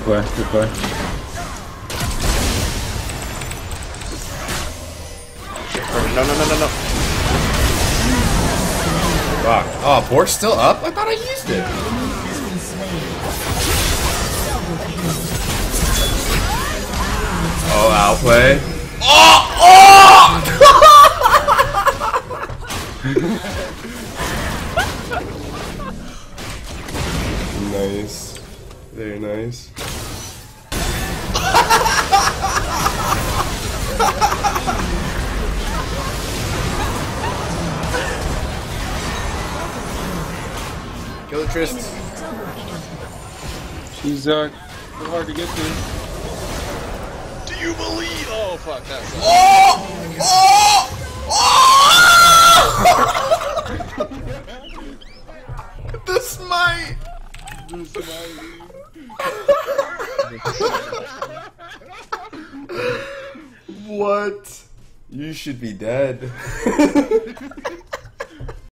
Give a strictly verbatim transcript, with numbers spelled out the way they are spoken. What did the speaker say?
play, good play. No, no, no, no, no. Fuck. Oh, Bork's still up? I thought I used it. Oh, outplay. Oh! Oh! Nice. Very nice. Kill the Trist. She's uh, so hard to get to. Do you believe? Oh, fuck, that's. Oh! Oh! Oh! The smite! The smite. What? You should be dead.